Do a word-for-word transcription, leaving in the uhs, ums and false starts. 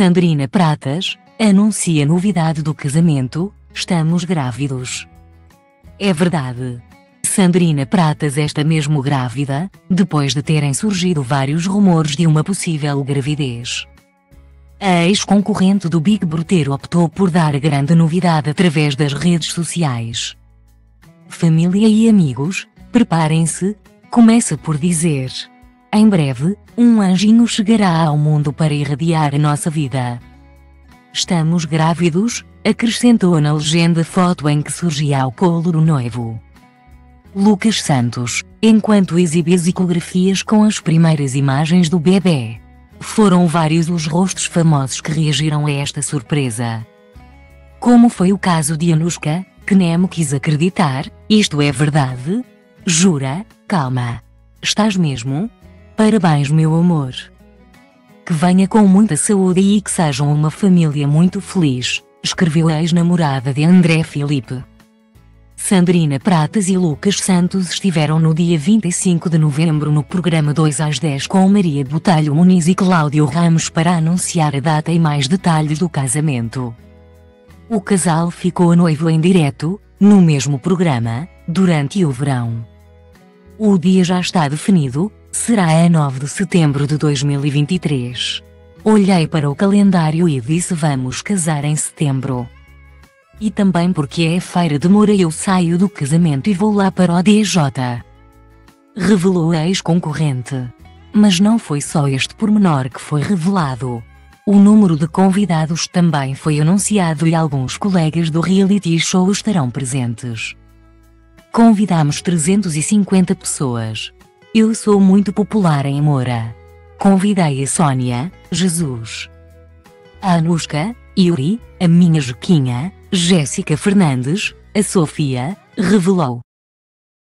Sandrina Pratas anuncia novidade do casamento: estamos grávidos. É verdade. Sandrina Pratas está mesmo grávida, depois de terem surgido vários rumores de uma possível gravidez. A ex-concorrente do Big Brother optou por dar a grande novidade através das redes sociais. Família e amigos, preparem-se, começa por dizer: em breve, um anjinho chegará ao mundo para irradiar a nossa vida. Estamos grávidos, acrescentou na legenda foto em que surgia ao colo do noivo. Lucas Santos, enquanto exibe as ecografias com as primeiras imagens do bebê. Foram vários os rostos famosos que reagiram a esta surpresa. Como foi o caso de Anushka, que nem quis acreditar: isto é verdade? Jura? Calma. Estás mesmo? Parabéns, meu amor. Que venha com muita saúde e que sejam uma família muito feliz, escreveu a ex-namorada de André Filipe. Sandrina Pratas e Lucas Santos estiveram no dia vinte e cinco de novembro no programa dois às dez com Maria Botelho Muniz e Cláudio Ramos para anunciar a data e mais detalhes do casamento. O casal ficou noivo em direto, no mesmo programa, durante o verão. O dia já está definido, será a nove de setembro de dois mil e vinte e três. Olhei para o calendário e disse: vamos casar em setembro. E também porque é a feira de Moura, eu saio do casamento e vou lá para o D J. Revelou a ex-concorrente. Mas não foi só este pormenor que foi revelado. O número de convidados também foi anunciado e alguns colegas do reality show estarão presentes. Convidamos trezentas e cinquenta pessoas. Eu sou muito popular em Moura. Convidei a Sónia, Jesus, a Anushka, Yuri, a minha Joquinha, Jéssica Fernandes, a Sofia, revelou.